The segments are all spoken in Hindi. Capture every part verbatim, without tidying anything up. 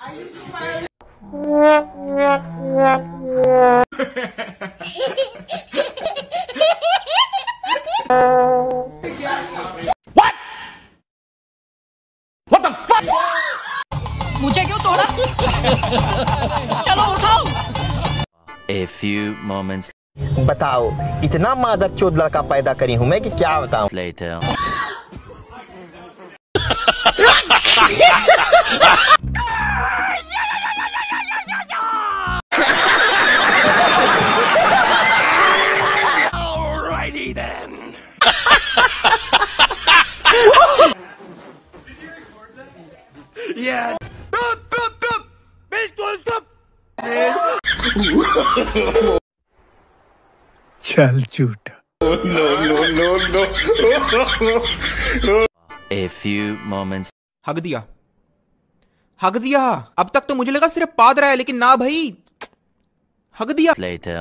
What? What the fuck? मुझे क्यों तोड़ा? चलो उठाओ। A few moments बताओ, इतना मादरचोद लड़का पैदा करी हूं मैं कि क्या बताऊं। later. Alrighty then. Yeah. Tup, tup, tup. बिल्कुल तुप. चल झूठा। No, no, no, no. A few moments हग दिया, हग दिया। अब तक तो मुझे लगा सिर्फ पाद रहा है, लेकिन ना भाई, हग दिया। later.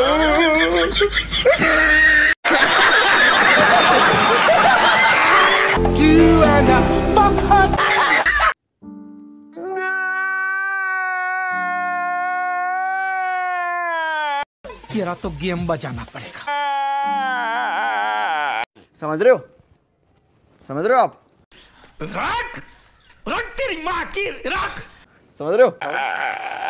तेरा तो गेम बजाना पड़ेगा। समझ रहे हो, समझ रहे हो आप, रख, रख तेरी माँ की रख। समझ रहे हो।